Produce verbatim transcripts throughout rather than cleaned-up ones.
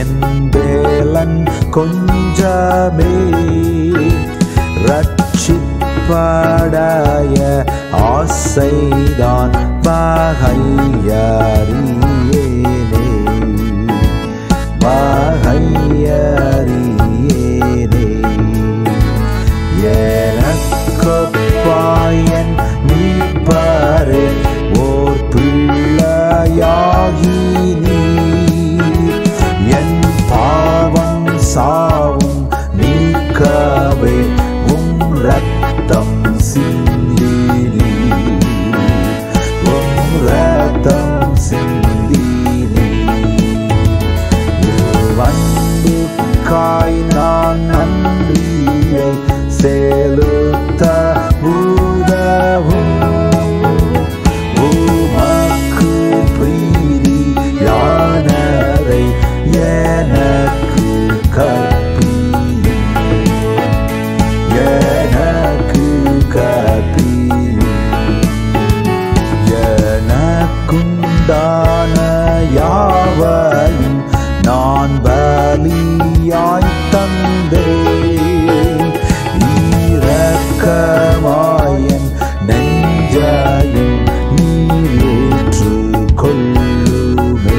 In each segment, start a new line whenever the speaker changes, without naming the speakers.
என் வேலன் கொஞ்சமே ரட்சிப்படைய ஆசைதான் பகையறியேனே பகையறியேனே எனக்கொப்பாயன் மீட்பரே ஓர் பிள்ளையாகி நீர் என் பாவம் சாவும் நீக்கவே உம் ரத்தம் சிந்தி நீர் உம் ரத்தம் சிந்தி வண்டுக்காய் நான் நன்றியை செலுத்த உதவும் உமக்கு பிரீதியானதை எனக்கு கற்பியும் எனக்கு கற்பியும் எனக்குண்டான யாவையும் நான் பலியாய் தந்தேன் இரக்கமாயன் நெஞ்சையும் நீர் ஏற்றுக் கொள்ளுமே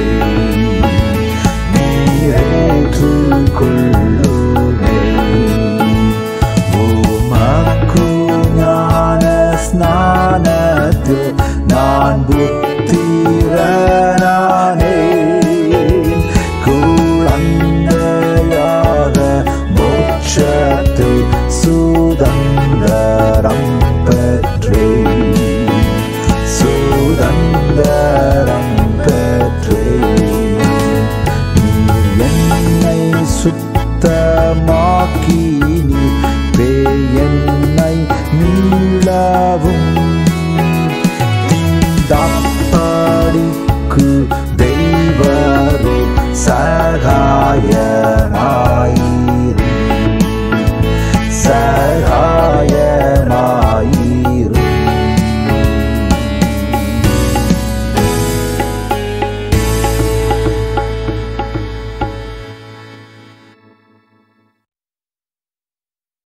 நீர் ஏற்றுக் கொள்ளுமே உமக்கு ஞான ஸ்நானத்தில் நான் புத்திரனானே சுதந்தரம் பெற்றே சுதந்தரம் பெற்றே நீர் என்னை சுத்தமாக்கி நீர் பேயென்னை மீளவும் தீண்டாம்